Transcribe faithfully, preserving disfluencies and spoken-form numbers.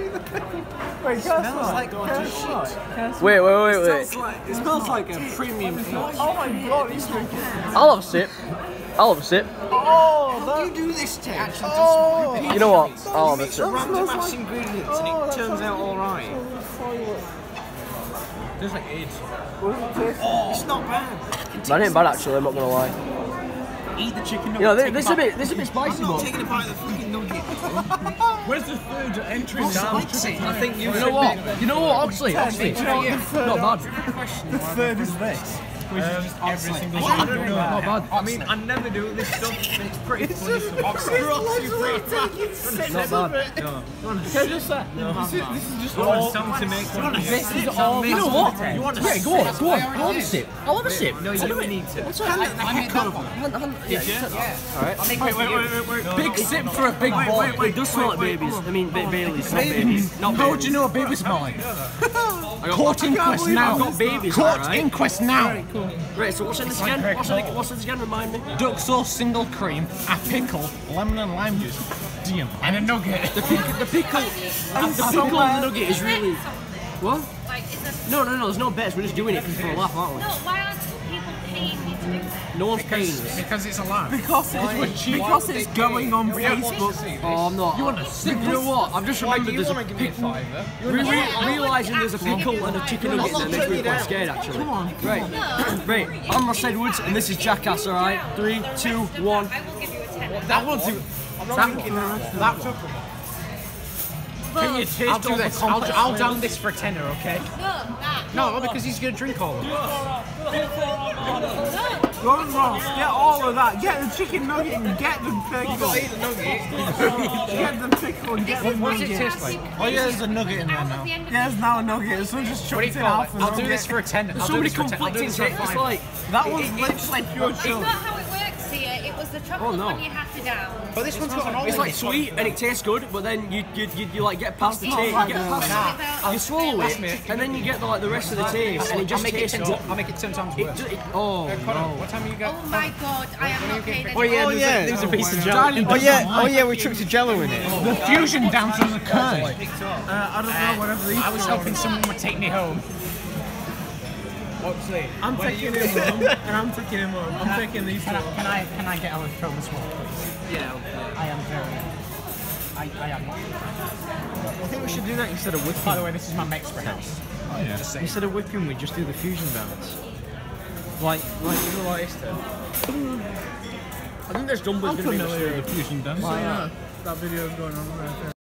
Wait, it smells like shit. Wait, wait, wait, wait. It smells like, it smells like a premium peach. Oh my god, he's drinking. I'll have a sip. I'll have a sip. Oh, How do you do this, Tim? Oh, You know what? I'll have a sip. Random ass ingredients and it turns out alright. tastes like AIDS. Oh, it's not bad. That ain't bad actually, I'm not gonna lie. Eat the chicken nugget. You know, this, this is a bit, this is a bit spicy, I'm not but taking a bite of the fucking nugget. Where's the third entry Oh, down? spicy. I think you you know what? You know what? Actually, actually, Do you know what the third, not bad. the third is this. Which is just every single I one. don't know. Not bad. I mean, I never do this stuff. It's pretty funny. Not bad. No. Can I just say? This is, this is just all. Something to make fun of. This is all. You know what? You want to Yeah, go on, go on. I'll have a sip. I'll have a sip. No, you need to. Alright. Wait, wait, wait, wait, wait. Big sip for a big boy. It does smell like babies. I mean, ba Baileys, not babies. Not How would you know what baby smell like? I got Court inquest now. I've got babies, Court right? inquest now. Right, so what's in this again? What's in it? What's in this again? Remind me. Duck sauce, single cream, a pickle, lemon and lime juice, damn, and a nugget. The pickle, the pickle, the pickle and the nugget is really. What? Like, is a... No, no, no. There's no bets. We're just doing it for a laugh, aren't we? No, why aren't people paying me to do that? No one's paying us. Because it's a laugh. Because it's, because it's going on Facebook. Oh, I'm not. You want to sip? You know what? I've just remembered there's a give me a pickle. fiver? Re re realising there's a pickle and a chicken nugget there makes me quite scared actually. Come on. Right. Right. I'm Ross Edwards and this is Jackass, alright? Three, two, one. I will give you a ten. That one's too. I'm not drinking that. That one. Can you taste I'll do all the this. I'll, complex I'll flavours? down this for a tenner, okay? No, that. No, because he's gonna drink all of it. Go on, Ross, get all of that. Get the chicken nugget and get the pickle. Eat the nugget. Get the pickle and get the What does it nugget. taste like? Oh yeah, there's a nugget in there now. Yeah, there's now a nugget. So just chucked What do it you call out. it? I'll do this for a tenner. I'll So do many this for a tenner. I'll do conflicting this for a things. It's five. like That one's literally pure It's sugar. not how it works here. It was the chocolate Oh, no. one you have to down. But this one's got an it's like orange. sweet and it tastes good, but then you you you, you like get past the That's taste, not you get like past Without- you swallow it, and then you get the, like the rest of the taste, and it I'll just make it tastes ten. good. I'll make it ten times It, worse. ju- it, oh no. What time are you going? Oh my god, I am not paid Oh yeah, anymore. there's, a, there's a piece of jello. Oh yeah, oh yeah, we chucked a jello in it. The fusion dance has occurred. Uh, I don't know, whatever these I was hoping someone would take me home. I'm taking him home, and I'm taking him home. I'm taking these two. Can I, can I can I get our film as well, please? Yeah. I am very. I, I am. I think we should do that instead of whipping. By the way, this is my Mexican house. Oh, yeah. Just saying. Instead of whipping, we just do the fusion dance. Like, like you know, like this. I think there's dumplings I'm gonna be familiar mistake. with the fusion dance. Why not? That video is going on right there.